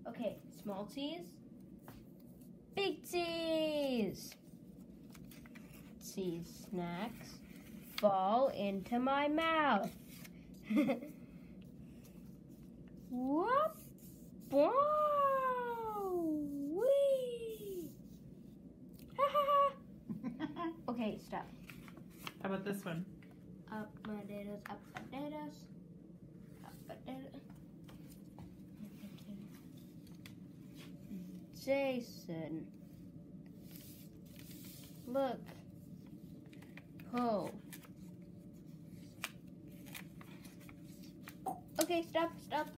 Okay, small T's, big T's. See, snacks fall into my mouth. Whoop! Whoa! Wee! Ha ha ha! Okay, stop. How about this one? Up potatoes, up potatoes, up potatoes. Jason, look, pull. Okay, stop.